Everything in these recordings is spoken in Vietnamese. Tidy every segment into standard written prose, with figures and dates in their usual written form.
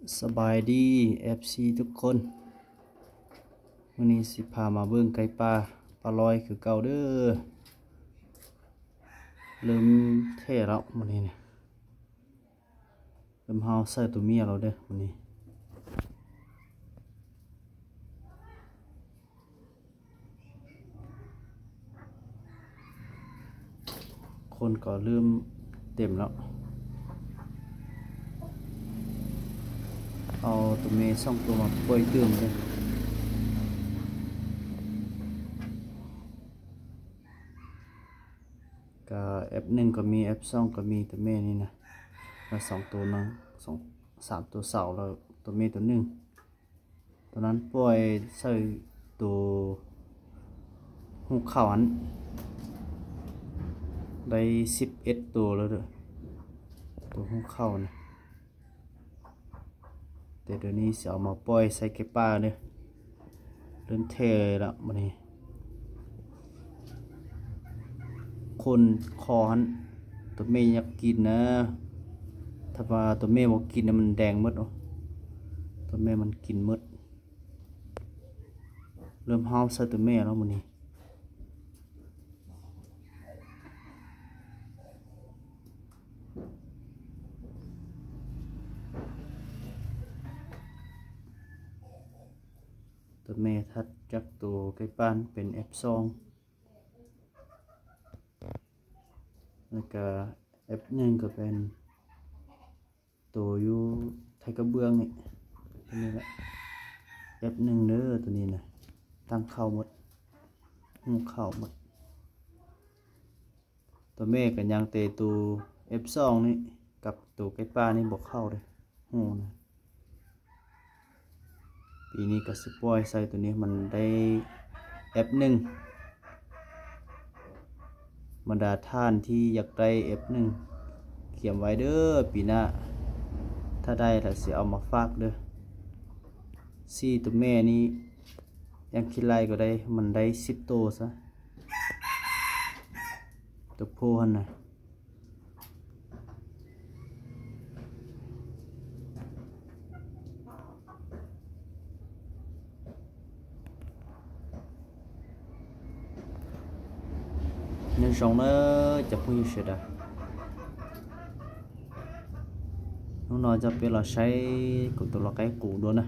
สบายดี FC ทุกคนวันนี้สิพามาเบิ่งไก่ปลาลอยคือเก่าเด้อเริ่มเท่แล้ววันนี้เนี่ยเริ่มเฮาใส่ตัวเมียเราเด้อวันนี้คนก็เริ่มเต็มแล้วเอาตัวเมียส่งตัวมาปล่อยเติมเลยก็F1ก็มี F2ก็มีตัวเมียนี่นะแล้ว2ตัวนึง3ตัวเสาแล้วตัวเมียตัวหนึ่งตัวนั้นปล่อยใส่ตัวหูเขาอันได้11ตัวแล้วเด้อตัวหูเข้านะแต่เดี๋ยวนี้จะเอามาปล่อยใส่เก็บปลาเด้อเริ่มเทแล้วมันนี่คนคอหันตัวเมย์อยากกินนะถ้าว่าตัวเมย์บอกกินนะมันแดงหมดอ๋อตัวเมย์มันกินหมดเริ่มเฮาใส่ตัวเมย์แล้วมันนี่ตัวเมย์ทัดจากตัวไก่ปานเป็น F2แล้วก็ F1ก็เป็นตัวอยู่ไทยกระเบื้องนี่ตัวนี้แหละ F1เด้อตัวนี้นะตั้งเข้าหมดหูเข้าหมดตัวเมฆกันยังเตะตัว F2นี่กับตัวไก่ปลานี่บอกเข้าเลยหูนะปีนี้ก็สิปล่อยใส่ตัวนี้มันได้ F1บรรดาท่านที่อยากได้ F1 เขียนไว้เด้อปีหน้าถ้าได้ถ้าสิเอามาฝากเด้อ4ตัวแม่นี้ยังคิดไล่ก็ได้มันได้10ตัวซะตัวผู้หั่นน่ะnhân sống nó chập huy sẽ đã nó nói cho biết là say của tôi là cái cũ đó nè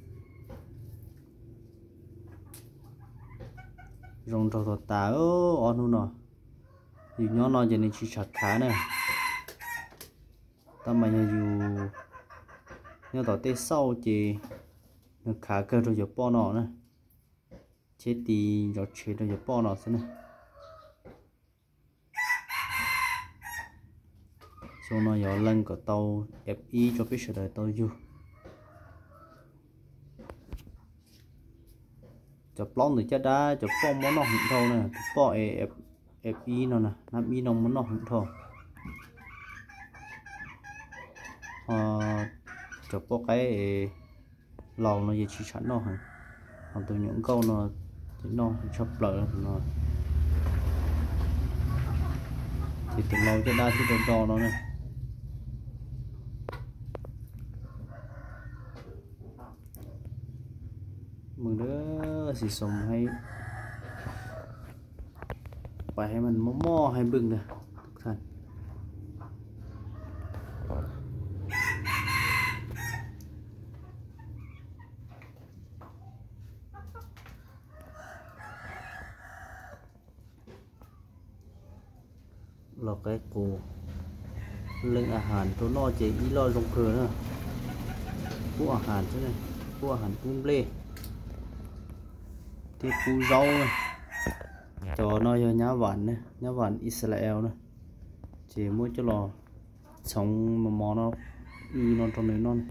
rồng trâu tà on nó nọ thì nó nói cho nên chỉ chặt khá nè ta mà dù nhớ tao tết sau chỉ nó khá cơ rồi giờ po nọ nè chết thì rồi chết rồi giờ po nọ thế này số nó nhỏ lần của tàu FI cho biết đời tàu du cho plong từ chết đá cho phong món nó hụt thâu nè bỏ FI nó nè nam y nông món nó hụt thâu cho bỏ cái lò nó gì chỉ sẵn nó hả còn từ những câu nó thì nó chọc lợi nó thì từ lâu cho đá thì đồ trò nó nèมึงเด้อสิส่งให้ไปให้มันม่อให้บึ้งเด้อทุกท่านเราก็กูเรื่องอาหารตัวนอเจอีลอยลงเพลินนะพวกอาหารใช่ไหมพวกอาหารกุ้งเล่ที่ปูรau này cho nó cho nhá vạn Israel này chỉ muốn cho lò sống mà mò nó nó trong đấy nó này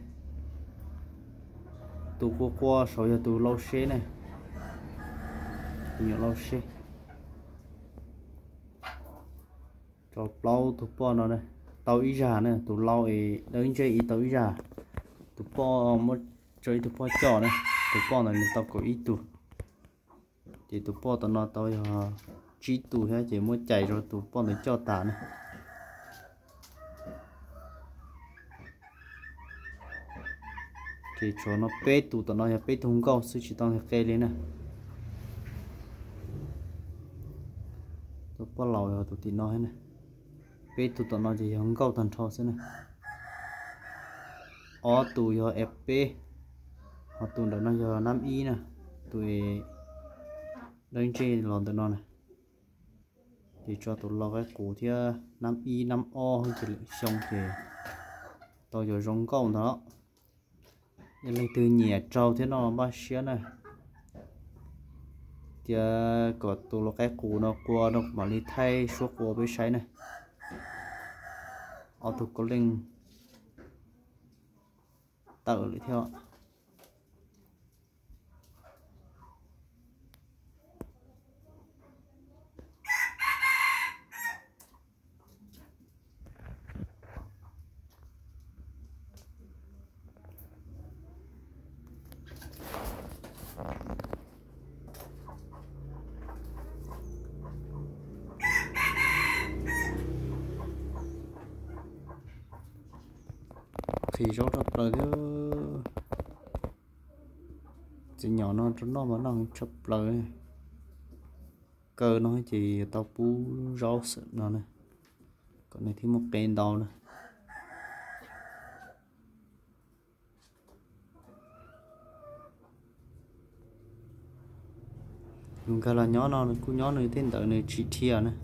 tụ qua sau giờ tụ lâu xế này nhiều lâu xế cho lâu tụ po nó này tàu ý già này tụ lâu ấy đến chơi ý tàu ý già tụ po mất chơi tụ po chó này tụ po này tàu có ý tụ chỉ tụ po tao nó tao chỉ tụ hay chỉ muốn chạy rồi tụ po để cho tả này thì cho nó bê tụ tụi nó bê thùng câu sư chỉ tao cây lên nè tụi bao lâu rồi tụi tí nói nè bê tụi nó chỉ không câu thành thọ xí nè ó tụi giờ fp họ tụi đó nó giờ 5 y nè tụi lên trên lòn tụi nó nè thì cho tụi lo cái củ thì 5 y 5 o hơn chỉ xong thì tao giờ rong câu đó lên từ nhẹ trâu thế nó ba xía này thì có tụi lo cái củ nó qua nó mà đi thay số qua với sấy này ở tụi có linh tự lại theo thì số đó rồi chứ chỉ nhỏ nó mà nó chụp lời cơ nó chỉ tao bú rau sữa nó này còn này thì một cái đầu này nhưng cái là nhỏ nó cũng nhỏ này tên tự này chỉ thia này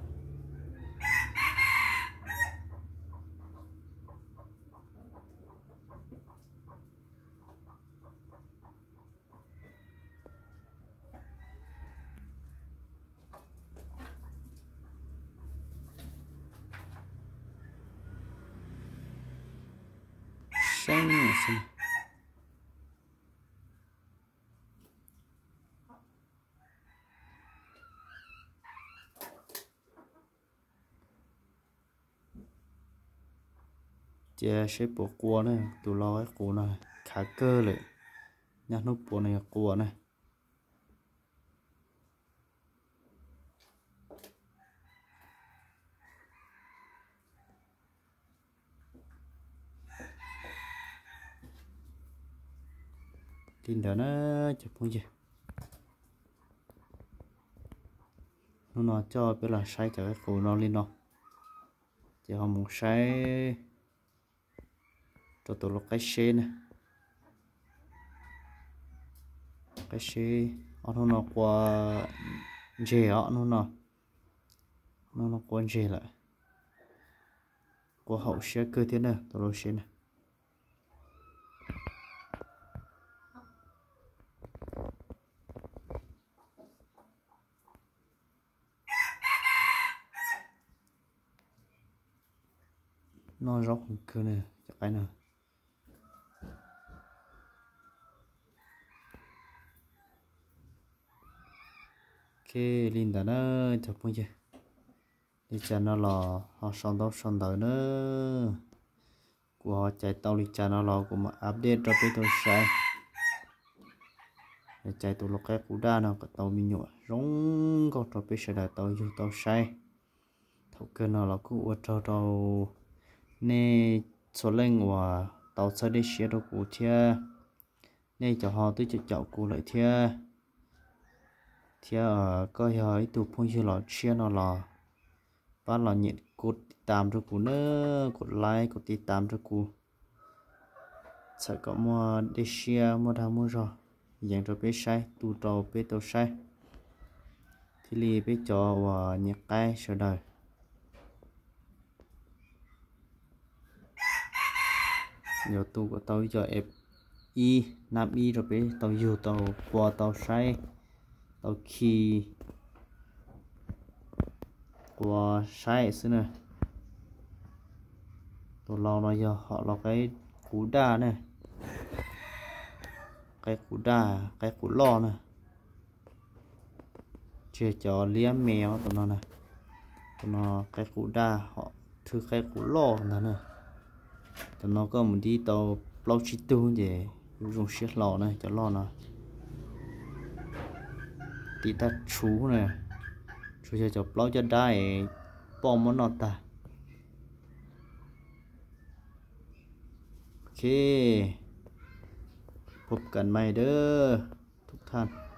xanh xanh chia sẽ bộ cua này tụi lo cái cua này khá cơ lại nhá nó bộ này cua này tin đó nó chụp không gì nó cho biết là sai cho cái củ nó lên nó chỉ họ muốn sai cho tụi nó cái xe này cái xe nó qua dề nó qua dề lại qua hậu xe cơ thế này tụi nó xe này nó róc cơ này cái nào cái linh đó nó chụp không chứ đi cho nó là họ xong tới nữa của họ chạy tàu đi cho nó là của mà update cho cái tôi sai để chạy tụ lục cái cú đa nào cái tàu mình nhọ rong có cho cái xe đạp tàu dù tàu sai thầu cơ nào là cứ cho tàu nè số lên và tàu sẽ đi xe đâu cụ thia nè cho họ tới chợ cụ lại thia coi hỏi tụ phong chưa lọt xe nó là bắt là nhiệt cột tạm cho cụ nữa cột like cột tạm cho cụ sẽ có mua đi xe mua thằng mua rồi dạng cho bé sai tụ trâu bé tàu sai thì li bé cho và nhiệt cái sợ đời nhiều tụ của tàu cho ép y nam y rồi bé tàu dù tàu qua tàu sai tàu khi qua sai xí này tàu lo nó giờ họ là cái cú đa này cái cú đa cái cú lo này chia cho liếm mèo tụi nó cái cú đa họ thứ cái cú lo này tụi nó có một đi tàu lâu chỉ tu để dùng chiếc lò này cho lo này tí ta chú này chú cho lâu cho đai bom món nọ ta ok พบกันใหม่เด้อทุกท่าน